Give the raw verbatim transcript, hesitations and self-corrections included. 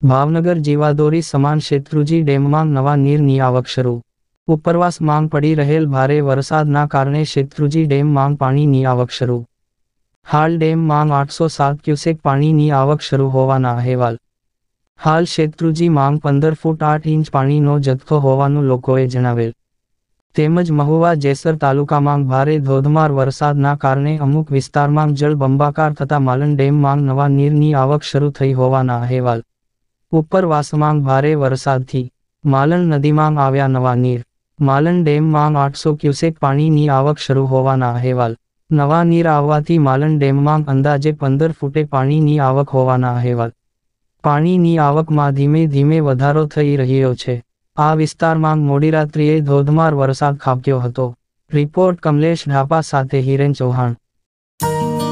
ભાવનગર જીવાદોરી સમાન શેત્રુંજી ડેમમાં નવા નીરની આવક શરૂ. ઉપરવાસમાં પડી રહેલ ભારે વરસાદના કારણે શેત્રુંજી ડેમમાં પાણીની આવક શરૂ. હાલ ડેમમાં આઠસો સાત ક્યુસેક પાણીની આવક શરૂ હોવાના અહેવાલ. હાલ શેત્રુંજીમાં પંદર ફૂટ આઠ ઇંચ પાણીનો જથ્થો હોવાનું લોકોએ જણાવેલ. તેમજ મહુવા જેસર તાલુકામાં ભારે ધોધમાર વરસાદના કારણે અમુક વિસ્તારમાં જળબંબાકાર થતા માલણ ડેમમાં નવા નીરની આવક શરૂ થઈ હોવાના અહેવાલ. ઉપરવાસમાં ભારે વરસાદથી માલણ નદીમાં આવ્યા નવા નીર. માલણ ડેમમાં આઠસો ક્યુસેક પાણીની આવક શરૂ હોવાના અહેવાલ. નવા નીર આવવાથી માલણ ડેમમાં અંદાજે પંદર ફૂટે પાણીની આવક હોવાના અહેવાલ. પાણીની આવકમાં ધીમે ધીમે વધારો થઈ રહ્યો છે. આ વિસ્તારમાં મોડી રાત્રિએ ધોધમાર વરસાદ ખાબક્યો હતો. રિપોર્ટ કમલેશ ઢાપા સાથે હિરેન ચૌહાણ.